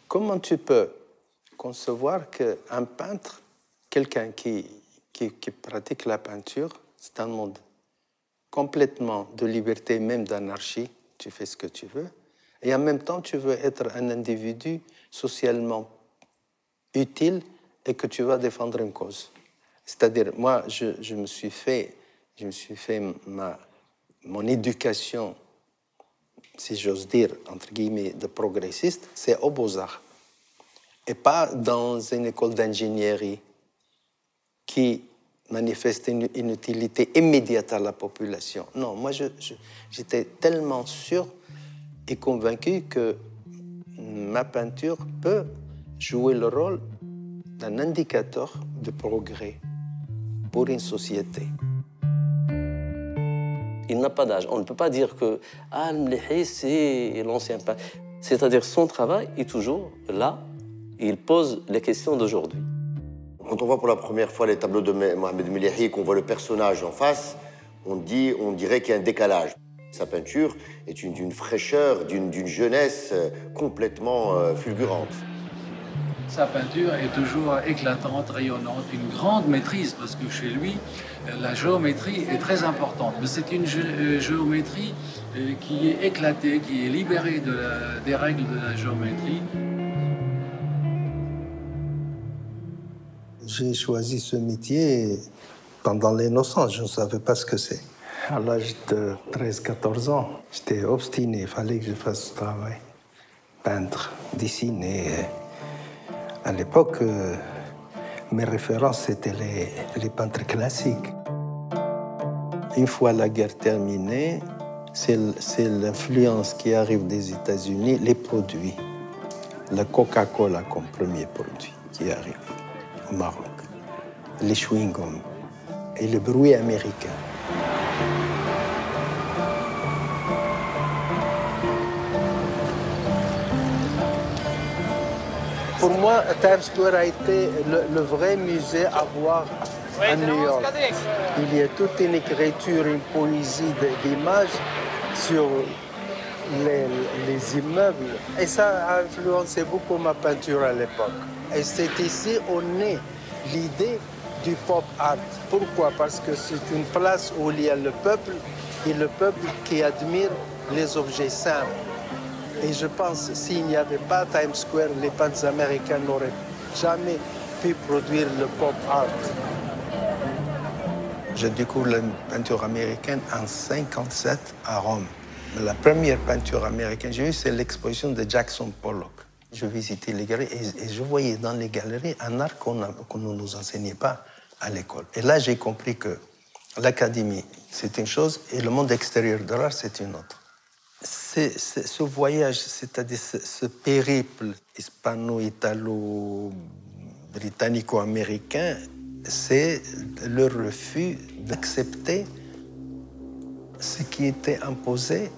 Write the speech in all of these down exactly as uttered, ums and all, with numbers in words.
comment tu peux concevoir qu'un peintre, quelqu'un qui, qui, qui pratique la peinture, c'est un monde complètement de liberté, même d'anarchie, tu fais ce que tu veux, et en même temps, tu veux être un individu socialement utile et que tu vas défendre une cause. C'est-à-dire, moi, je, je me suis fait, je me suis fait ma, mon éducation, si j'ose dire, entre guillemets, de progressiste, c'est aux Beaux-Arts. Et pas dans une école d'ingénierie qui manifeste une, une utilité immédiate à la population. Non, moi, je, je, j'étais tellement sûr et convaincu que ma peinture peut jouer le rôle d'un indicateur de progrès pour une société. Il n'a pas d'âge. On ne peut pas dire que ah, Mlihi, c'est l'ancien peintre. C'est-à-dire son travail est toujours là. Il pose les questions d'aujourd'hui. Quand on voit pour la première fois les tableaux de Mohamed Mlihi et qu'on voit le personnage en face, on, dit, on dirait qu'il y a un décalage. Sa peinture est d'une fraîcheur, d'une jeunesse complètement euh, fulgurante. Sa peinture est toujours éclatante, rayonnante, une grande maîtrise, parce que chez lui, la géométrie est très importante. Mais c'est une gé géométrie qui est éclatée, qui est libérée de la, des règles de la géométrie. J'ai choisi ce métier pendant l'innocence, je ne savais pas ce que c'est. À l'âge de treize quatorze ans, j'étais obstiné, il fallait que je fasse ce travail. Peindre, dessiner. À l'époque, euh, mes références, c'était les, les peintres classiques. Une fois la guerre terminée, c'est l'influence qui arrive des États-Unis, les produits. La Coca-Cola comme premier produit qui arrive au Maroc. Les chewing-gums et le bruit américain. Pour moi, Times Square a été le, le vrai musée à voir à New York. Il y a toute une écriture, une poésie d'images sur les, les immeubles. Et ça a influencé beaucoup ma peinture à l'époque. Et c'est ici où naît l'idée du pop art. Pourquoi? Parce que c'est une place où il y a le peuple et le peuple qui admire les objets simples. Et je pense que s'il n'y avait pas Times Square, les peintres américains n'auraient jamais pu produire le pop art. Je découvre la peinture américaine en cinquante-sept à Rome. La première peinture américaine que j'ai vue, c'est l'exposition de Jackson Pollock. Je visitais les galeries et, et je voyais dans les galeries un art qu'on qu'on ne nous enseignait pas à l'école. Et là, j'ai compris que l'académie, c'est une chose et le monde extérieur de l'art, c'est une autre. C'est, c'est, ce voyage, c'est-à-dire ce, ce périple hispano-italo-britannico-américain, c'est le refus d'accepter ce qui était imposé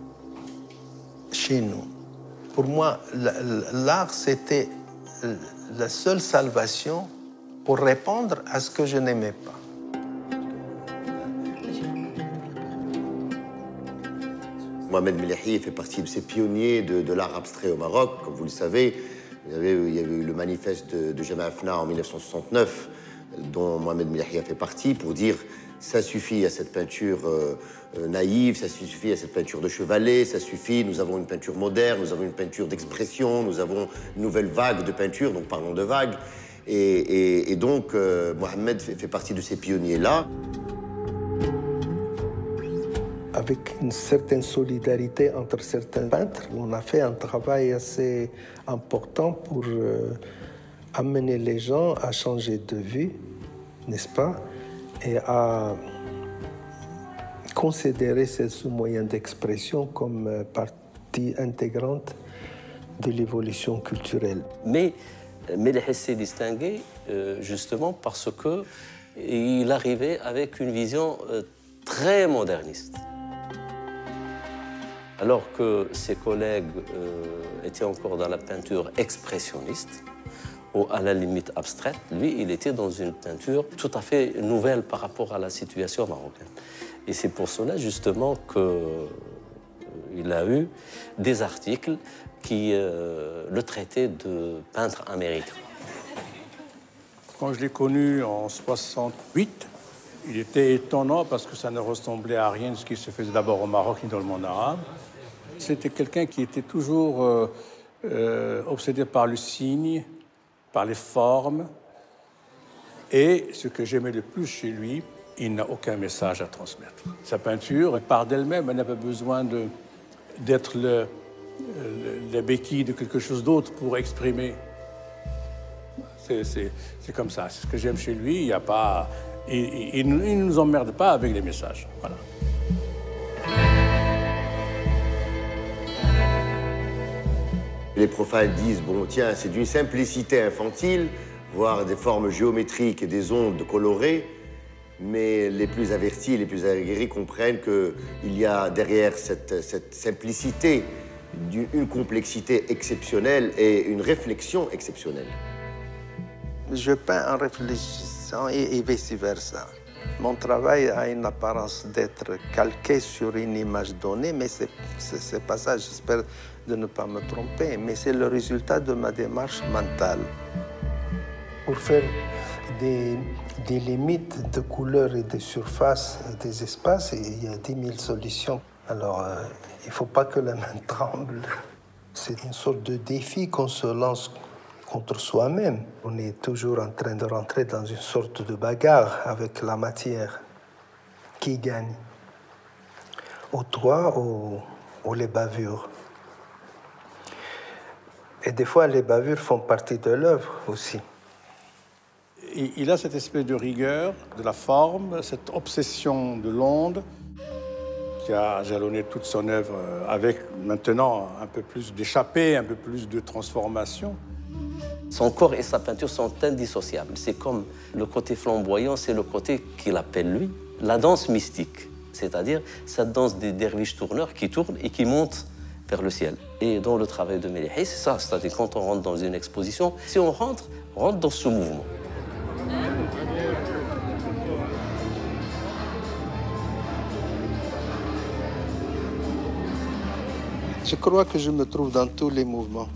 chez nous. Pour moi, l'art, c'était la seule salvation pour répondre à ce que je n'aimais pas. Mohamed Mlihi fait partie de ces pionniers de, de l'art abstrait au Maroc. Comme vous le savez, il y avait, il y avait eu le manifeste de, de Jemaa Afna en mille neuf cent soixante-neuf, dont Mohamed Mlihi a fait partie, pour dire ça suffit à cette peinture euh, naïve, ça suffit à cette peinture de chevalet, ça suffit, nous avons une peinture moderne, nous avons une peinture d'expression, nous avons une nouvelle vague de peinture, donc parlons de vague. Et, et, et donc, euh, Mohamed fait, fait partie de ces pionniers-là. Avec une certaine solidarité entre certains peintres, on a fait un travail assez important pour euh, amener les gens à changer de vue, n'est-ce pas, et à considérer ces moyens d'expression comme partie intégrante de l'évolution culturelle. Mais Mlihi s'est distingué euh, justement parce qu'il arrivait avec une vision euh, très moderniste. Alors que ses collègues euh, étaient encore dans la peinture expressionniste, ou à la limite abstraite, lui, il était dans une peinture tout à fait nouvelle par rapport à la situation marocaine. Et c'est pour cela, justement, qu'il Il a eu des articles qui euh, le traitaient de peintre américain. Quand je l'ai connu en soixante-huit, il était étonnant parce que ça ne ressemblait à rien de ce qui se faisait d'abord au Maroc ni dans le monde arabe. C'était quelqu'un qui était toujours euh, euh, obsédé par le signe, par les formes. Et ce que j'aimais le plus chez lui, il n'a aucun message à transmettre. Sa peinture, elle part d'elle-même, elle n'a pas besoin d'être le, le, la béquille de quelque chose d'autre pour exprimer. C'est comme ça, c'est ce que j'aime chez lui. Il y a pas, il ne nous emmerde pas avec les messages. Voilà. Les profanes disent, bon tiens, c'est d'une simplicité infantile, voire des formes géométriques et des ondes colorées, mais les plus avertis, les plus aguerris comprennent qu'il y a derrière cette, cette simplicité une complexité exceptionnelle et une réflexion exceptionnelle. Je peins en réfléchissant et, et vice-versa. Mon travail a une apparence d'être calqué sur une image donnée, mais ce n'est pas ça, j'espère de ne pas me tromper, mais c'est le résultat de ma démarche mentale. Pour faire des, des limites de couleurs et de surface et des espaces, il y a dix mille solutions. Alors, euh, il ne faut pas que la main tremble. C'est une sorte de défi qu'on se lance contre soi-même. On est toujours en train de rentrer dans une sorte de bagarre avec la matière. Qui gagne? Ou toi ou, ou les bavures? Et des fois, les bavures font partie de l'œuvre aussi. Il a cette espèce de rigueur, de la forme, cette obsession de l'onde qui a jalonné toute son œuvre avec maintenant un peu plus d'échappée, un peu plus de transformation. Son corps et sa peinture sont indissociables. C'est comme le côté flamboyant, c'est le côté qu'il appelle, lui, la danse mystique. C'est-à-dire cette danse des derviches tourneurs qui tournent et qui montent vers le ciel. Et dans le travail de Melihi, c'est ça. C'est-à-dire quand on rentre dans une exposition, si on rentre, on rentre dans ce mouvement. Je crois que je me trouve dans tous les mouvements.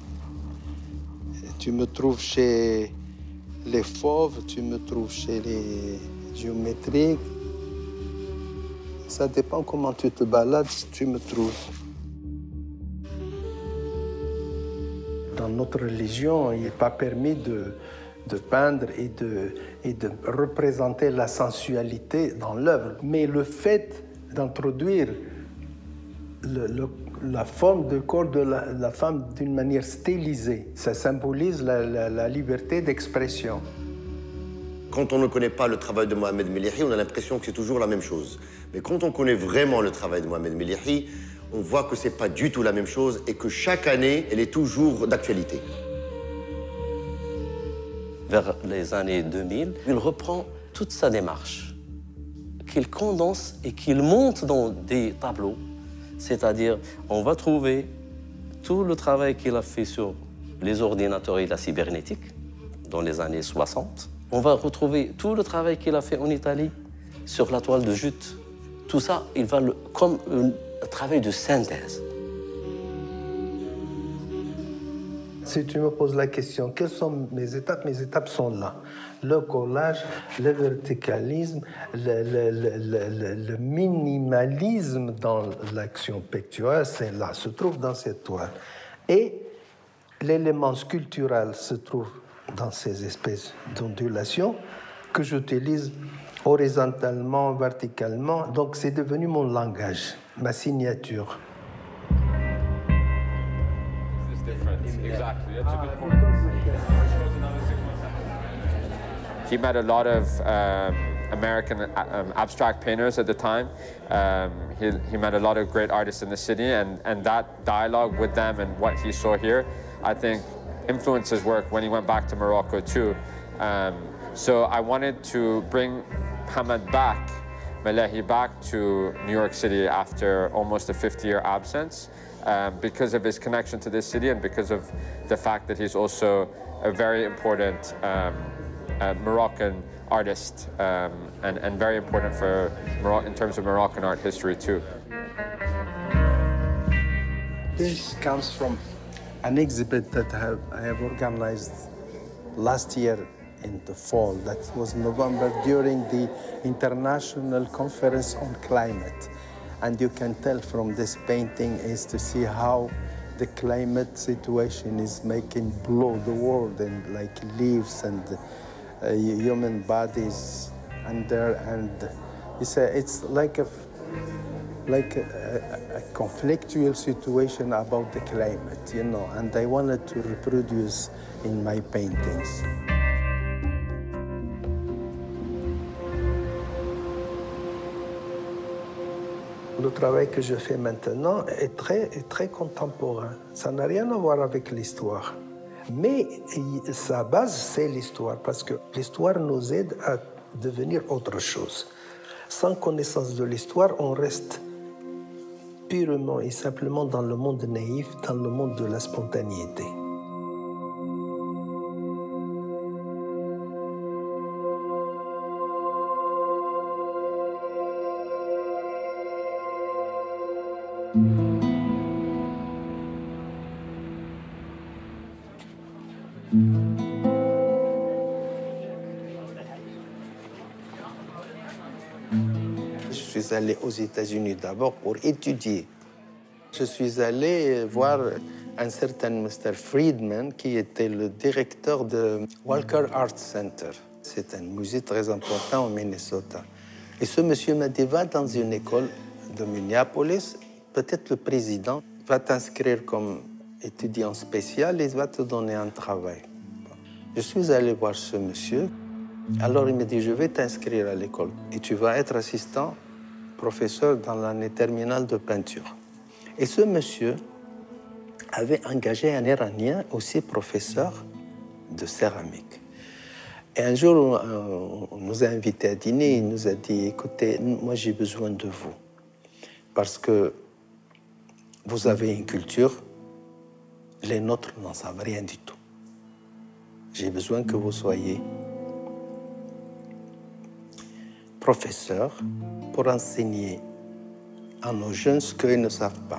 Tu me trouves chez les fauves, tu me trouves chez les géométriques. Ça dépend comment tu te balades, tu me trouves. Dans notre religion, il n'est pas permis de, de peindre et de, et de représenter la sensualité dans l'œuvre. Mais le fait d'introduire le, le la forme du corps de la, la femme d'une manière stylisée, ça symbolise la, la, la liberté d'expression. Quand on ne connaît pas le travail de Mohamed Melihi, on a l'impression que c'est toujours la même chose. Mais quand on connaît vraiment le travail de Mohamed Melihi, on voit que ce n'est pas du tout la même chose et que chaque année, elle est toujours d'actualité. Vers les années deux mille, il reprend toute sa démarche, qu'il condense et qu'il monte dans des tableaux. C'est-à-dire, on va trouver tout le travail qu'il a fait sur les ordinateurs et la cybernétique dans les années soixante. On va retrouver tout le travail qu'il a fait en Italie sur la toile de jute. Tout ça, il va le, comme un travail de synthèse. Si tu me poses la question, quelles sont mes étapes? Mes étapes sont là. Le collage, le verticalisme, le, le, le, le, le minimalisme dans l'action picturale, c'est là, se trouve dans cette toile. Et l'élément sculptural se trouve dans ces espèces d'ondulations que j'utilise horizontalement, verticalement. Donc c'est devenu mon langage, ma signature. Exactly, that's a good point. He met a lot of um, American um, abstract painters at the time. Um, he, he met a lot of great artists in the city, and, and that dialogue with them and what he saw here, I think, influenced his work when he went back to Morocco too. Um, so I wanted to bring Hamad back, Melihi back to New York City after almost a fifty-year absence. Um, because of his connection to this city and because of the fact that he's also a very important um, uh, Moroccan artist um, and, and very important for Moro- in terms of Moroccan art history too. This comes from an exhibit that I have, I have organized last year in the fall. That was November during the International Conference on Climate. And you can tell from this painting is to see how the climate situation is making blow the world, and like leaves and uh, human bodies under, and it's, a, it's like a like a, a, a conflictual situation about the climate, you know, and I wanted to reproduce in my paintings. Le travail que je fais maintenant est très, est très contemporain. Ça n'a rien à voir avec l'histoire. Mais sa base, c'est l'histoire, parce que l'histoire nous aide à devenir autre chose. Sans connaissance de l'histoire, on reste purement et simplement dans le monde naïf, dans le monde de la spontanéité. Je suis allé aux États-Unis d'abord pour étudier. Je suis allé voir un certain mister Friedman qui était le directeur de Walker Art Center. C'est un musée très important au Minnesota. Et ce monsieur m'a dit, va dans une école de Minneapolis, peut-être le président va t'inscrire comme étudiant spécial et va te donner un travail. Je suis allé voir ce monsieur. Alors il me dit, je vais t'inscrire à l'école et tu vas être assistant professeur dans l'année terminale de peinture. Et ce monsieur avait engagé un Iranien, aussi professeur de céramique. Et un jour, on nous a invités à dîner, il nous a dit, écoutez, moi j'ai besoin de vous, parce que vous avez une culture, les nôtres n'en savent rien du tout. J'ai besoin que vous soyez professeur pour enseigner à nos jeunes ce qu'ils ne savent pas.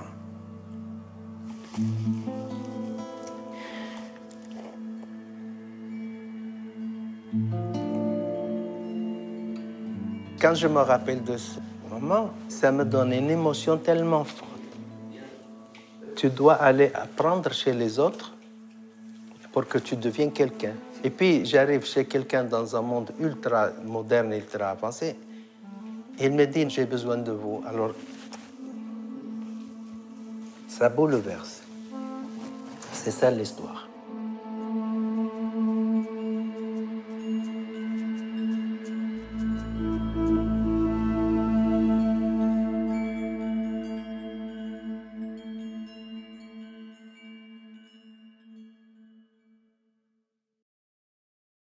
Quand je me rappelle de ce moment, ça me donne une émotion tellement forte. Tu dois aller apprendre chez les autres pour que tu deviennes quelqu'un. Et puis, j'arrive chez quelqu'un dans un monde ultra moderne, ultra avancé. Et il me dit, j'ai besoin de vous. Alors, ça bouleverse. C'est ça l'histoire.